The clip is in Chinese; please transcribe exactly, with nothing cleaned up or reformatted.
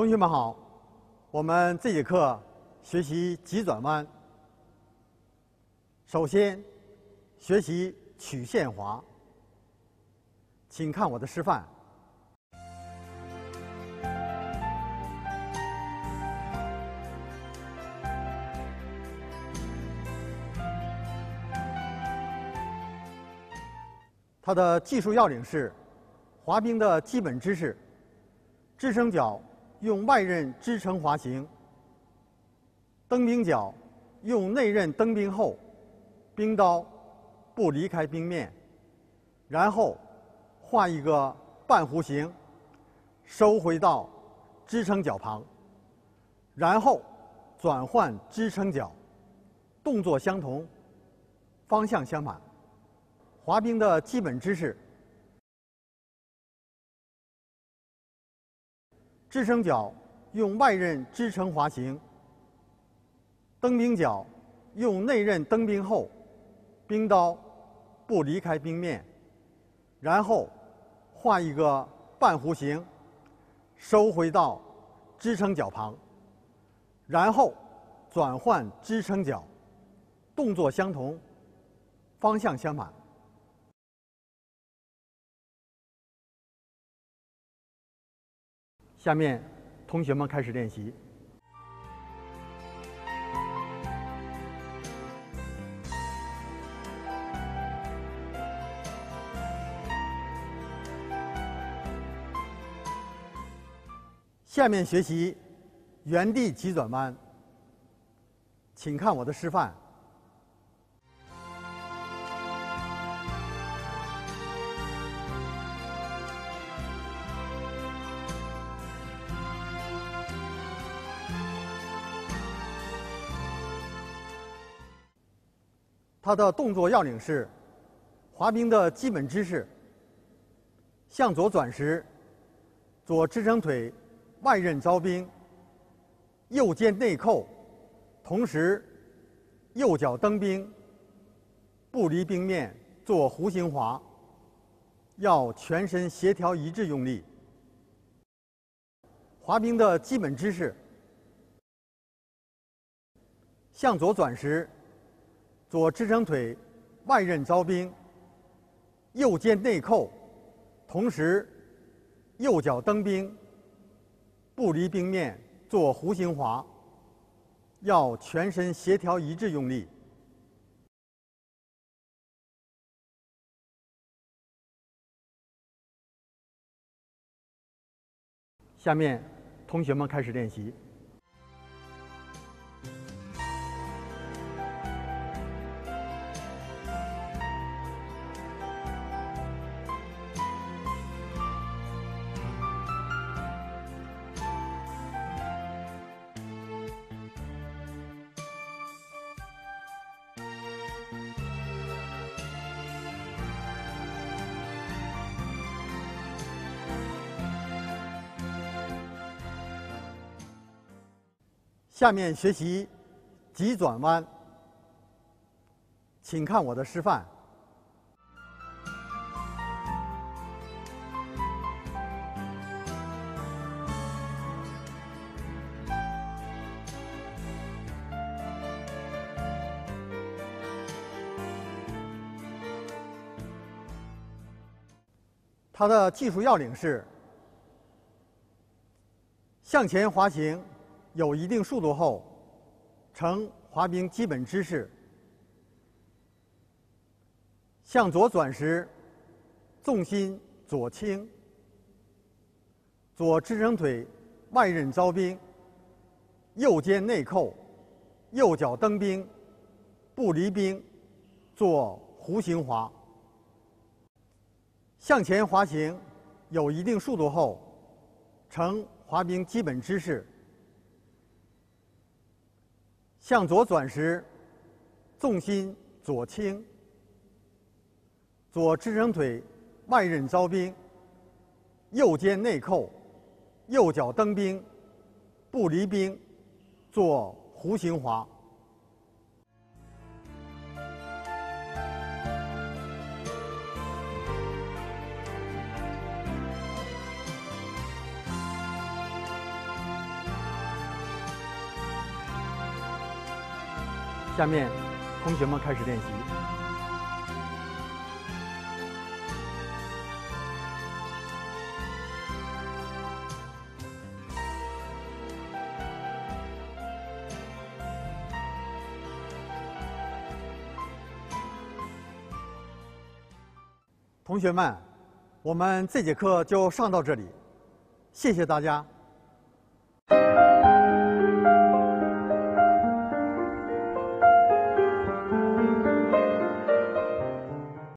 同学们好，我们这节课学习急转弯。首先，学习曲线滑，请看我的示范。它的技术要领是：滑冰的基本知识，支撑脚用外刃支撑滑行，蹬冰脚用内刃蹬冰后，冰刀不离开冰面，然后画一个半弧形，收回到支撑脚旁，然后转换支撑脚，动作相同，方向相反。滑冰的基本知识：支撑脚用外刃支撑滑行，蹬冰脚用内刃蹬冰后，冰刀不离开冰面，然后画一个半弧形，收回到支撑脚旁，然后转换支撑脚，动作相同，方向相反。下面，同学们开始练习。下面学习原地急转弯，请看我的示范。它的动作要领是：滑冰的基本知识，向左转时，左支撑腿外刃招冰，右肩内扣，同时右脚蹬冰，不离冰面做弧形滑，要全身协调一致用力。滑冰的基本知识：向左转时，左支撑腿外刃招冰，右肩内扣，同时右脚蹬冰，不离冰面做弧形滑，要全身协调一致用力。下面，同学们开始练习。下面学习急转弯，请看我的示范。它的技术要领是：向前滑行有一定速度后，呈滑冰基本知识。向左转时，重心左倾，左支撑腿外刃招冰，右肩内扣，右脚蹬冰，不离冰，做弧形滑。向前滑行有一定速度后，呈滑冰基本知识。向左转时，重心左倾，左支撑腿外刃招冰，右肩内扣，右脚蹬冰，不离冰，做弧形滑。 下面，同学们开始练习。同学们，我们这节课就上到这里，谢谢大家。